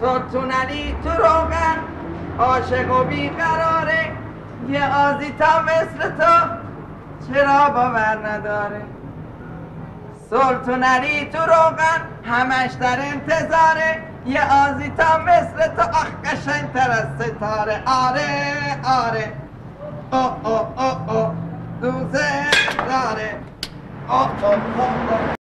سلطون علی تو روغن عاشق و بیقراره، یه آزیتا مثل تو چرا باور نداره؟ سلطون علی تو روغن همش در انتظاره، یه آزیتا مثل تو آخ قشنگ‌تر از ستاره. آره آره او او او او دوست داره. او او او او